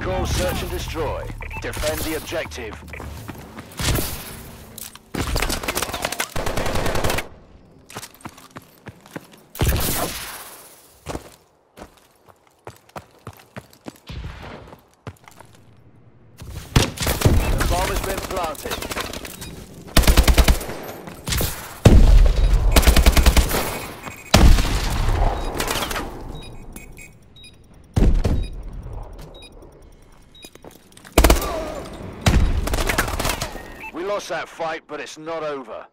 Hardcore search and destroy. Defend the objective. The bomb has been planted. We lost that fight, but it's not over.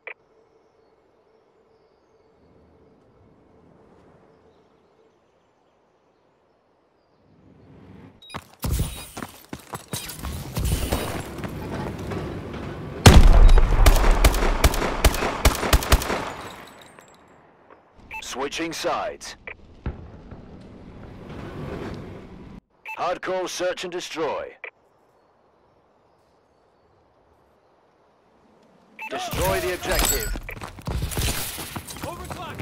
Switching sides. Hardcore search and destroy. Destroy the objective. Overclock.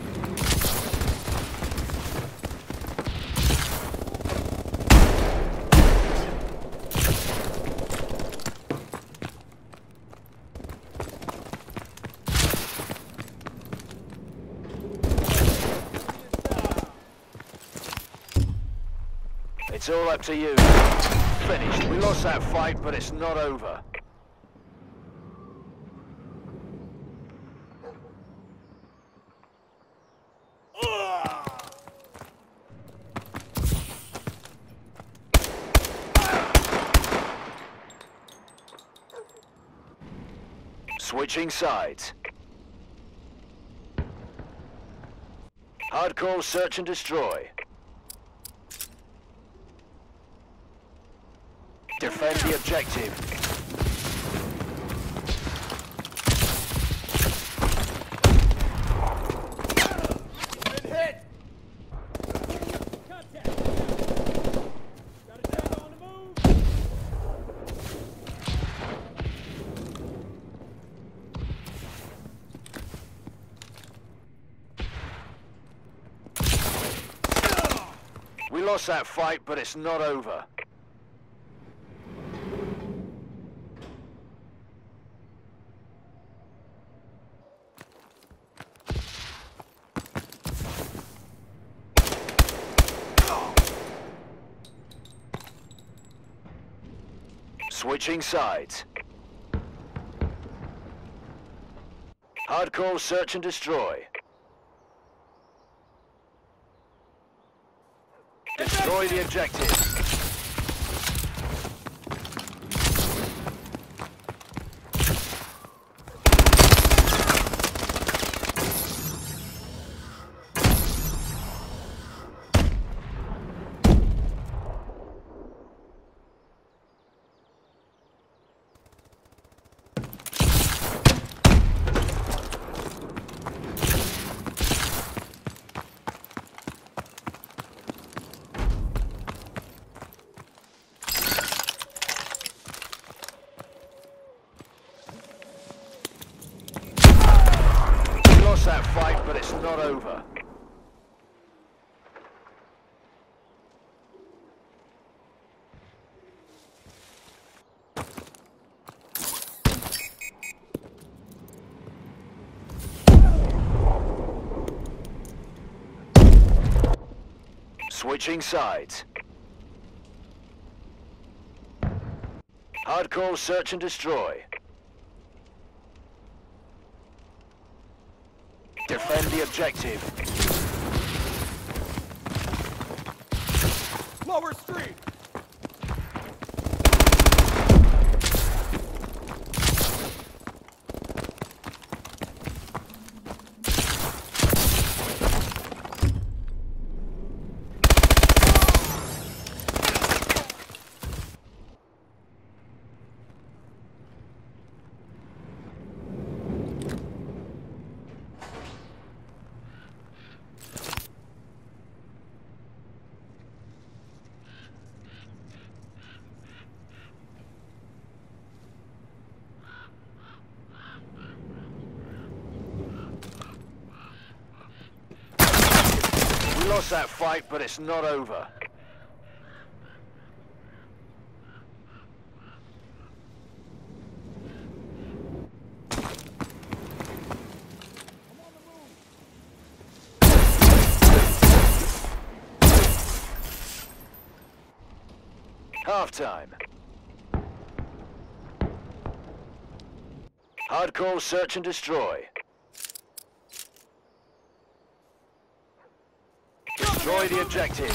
It's all up to you. Finished. We lost that fight, but it's not over. Switching sides. Hardcore search and destroy. Defend the objective. Been hit. Contact. Got a tango on the move. We lost that fight, but it's not over. Switching sides. Hardcore search and destroy. Destroy the objective. That fight, but it's not over. Switching sides. Hardcore search and destroy. Defend the objective. Lower street. We lost that fight, but it's not over. Halftime. Hardcore search and destroy. Destroy the objective.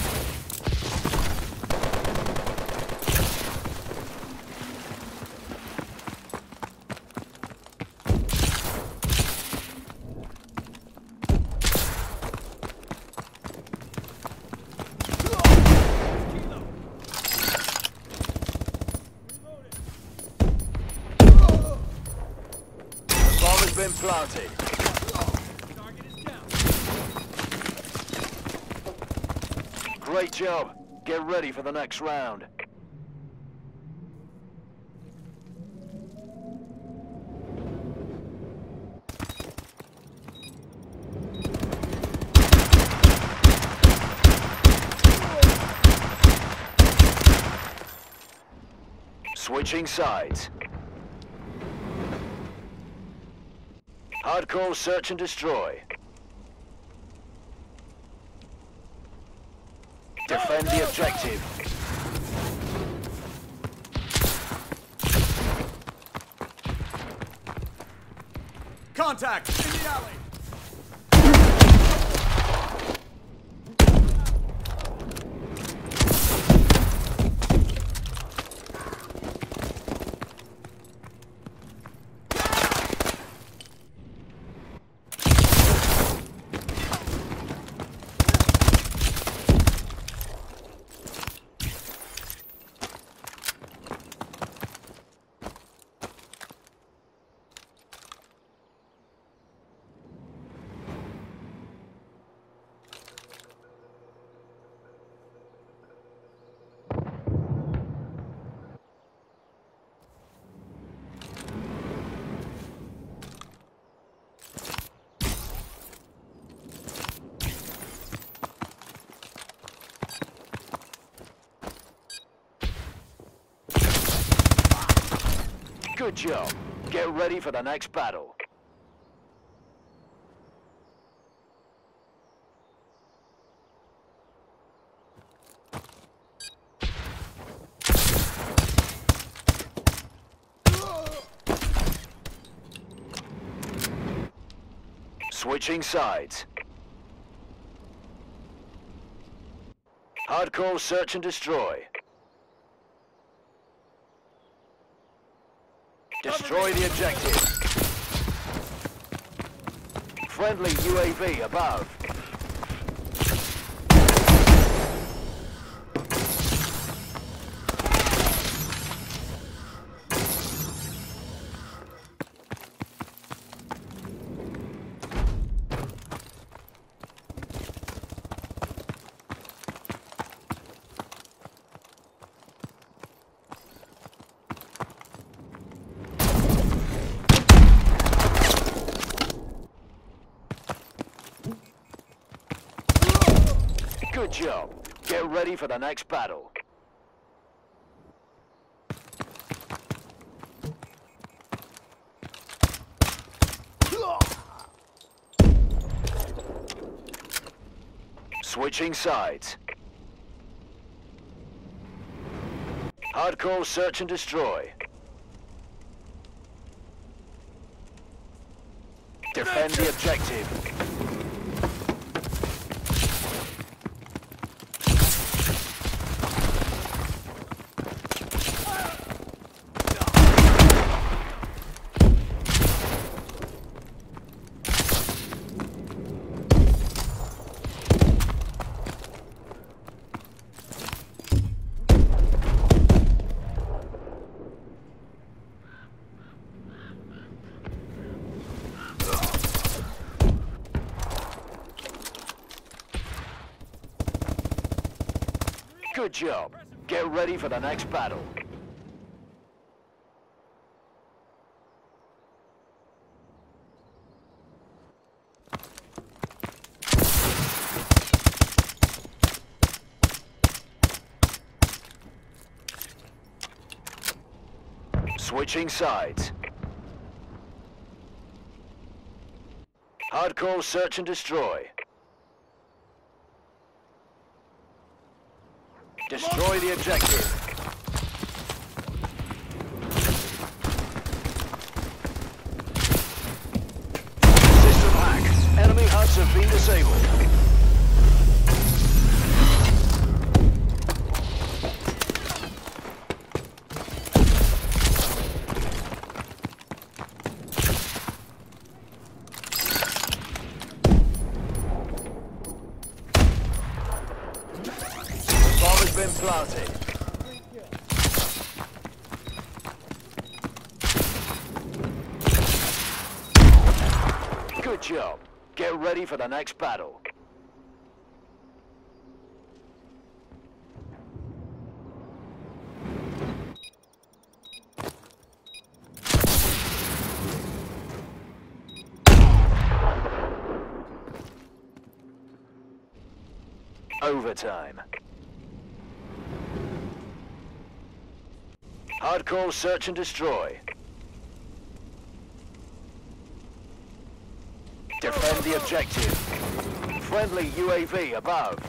Been planted. Target is down. Great job. Get ready for the next round. Switching sides. Hardcore search and destroy. Defend the objective. Contact in the alley. Good job. Get ready for the next battle. Switching sides. Hardcore search and destroy. Destroy the objective. Friendly UAV above. Good job. Get ready for the next battle. Switching sides. Hardcore search and destroy. Defend the objective. Good job. Get ready for the next battle. Switching sides. Hardcore search and destroy. Destroy the objective. System hack. Enemy huts have been disabled. Bomb has been planted. Good job. Get ready for the next battle. Overtime. Hardcore search and destroy. Defend the objective. Friendly UAV above.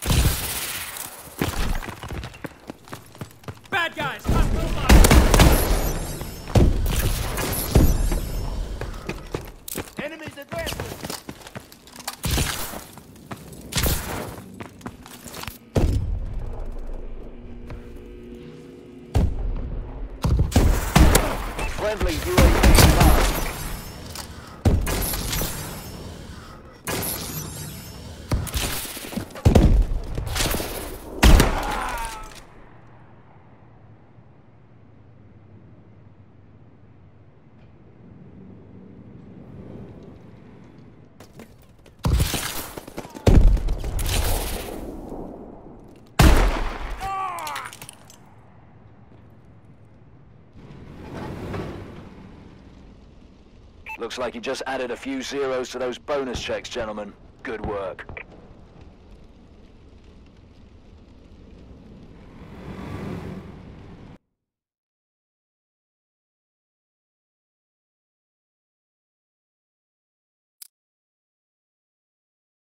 Bad guys! Hospital line! Enemies advancing! Friendly UAV above. Looks like you just added a few zeros to those bonus checks, gentlemen. Good work.